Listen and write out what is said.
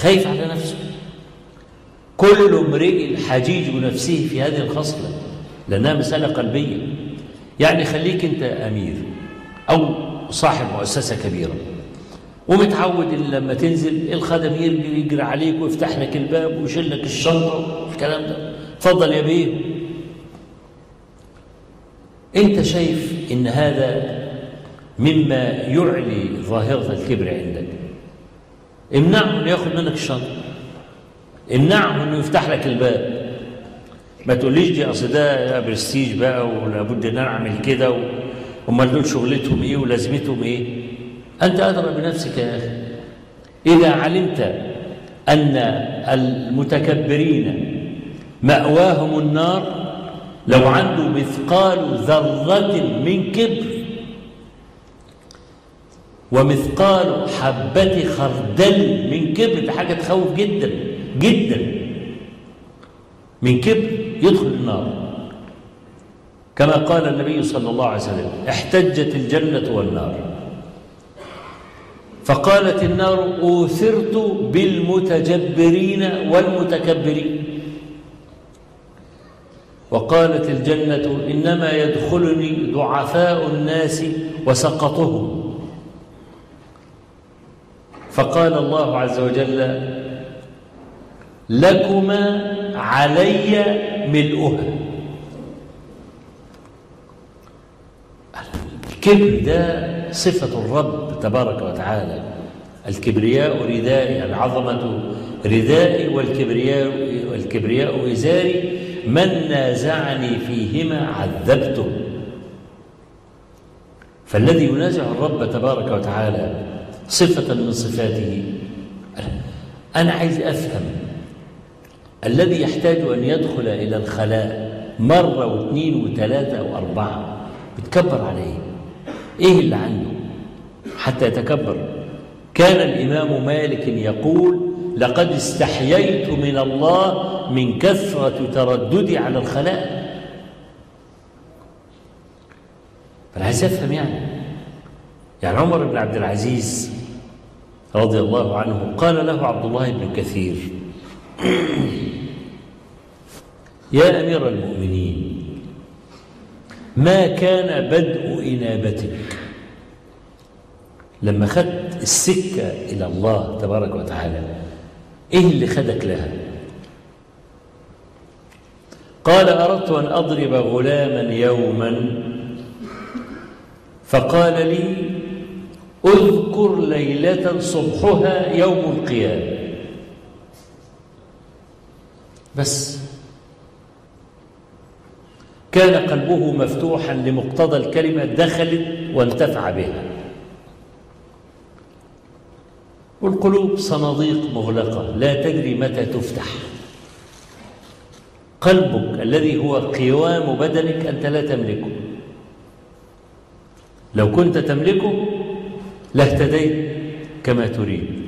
خايف على نفسه. كل امرئ حجيج نفسه في هذه الخصلة، لأنها مسألة قلبية. يعني خليك أنت أمير أو صاحب مؤسسة كبيرة، ومتعود إن لما تنزل الخدم يجري عليك ويفتح لك الباب ويشيل لك الشنطة والكلام ده، اتفضل يا بيه. أنت شايف إن هذا مما يعلي ظاهرة الكبر عندك، امنعه إنه ياخذ منك الشنطة، امنعه إنه يفتح لك الباب. ما تقوليش دي أصل ده برستيج بقى ولابد إن أنا أعمل كده، وأمال دول شغلتهم إيه ولازمتهم إيه؟ أنت أدرى بنفسك يا أخي. إذا علمت أن المتكبرين مأواهم النار، لو عنده مثقال ذرة من كبر ومثقال حبة خردل من كبر، ده حاجة تخوف جدا جدا. من كبر يدخل النار، كما قال النبي صلى الله عليه وسلم: احتجت الجنة والنار، فقالت النار: أوثرت بالمتجبرين والمتكبرين. وقالت الجنة: إنما يدخلني ضعفاء الناس وسقطهم. فقال الله عز وجل: لكما علي ملؤها. الكبر ده صفة الرب تبارك وتعالى. الكبرياء ردائي، العظمة ردائي، والكبرياء إزاري، من نازعني فيهما عذبته. فالذي ينازع الرب تبارك وتعالى صفة من صفاته. أنا عايز أفهم، الذي يحتاج أن يدخل إلى الخلاء مرة واثنين وثلاثة أو أربعة بتكبر عليه إيه اللي عنده حتى يتكبر؟ كان الإمام مالك يقول: لقد استحييت من الله من كثرة ترددي على الخلاء. فأنا عايز أفهم يعني عمر بن عبد العزيز رضي الله عنه قال له عبد الله بن كثير: يا أمير المؤمنين، ما كان بدء إنابتك لما خدت السكة إلى الله تبارك وتعالى؟ إيه اللي خدك لها؟ قال: أردت أن أضرب غلاما يوما، فقال لي: اذكر ليلة صبحها يوم القيامة. بس كان قلبه مفتوحا لمقتضى الكلمة، دخلت وانتفع بها. والقلوب صناديق مغلقة لا تدري متى تفتح. قلبك الذي هو قوام بدنك أنت لا تملكه. لو كنت تملكه لاهتديت كما تريد،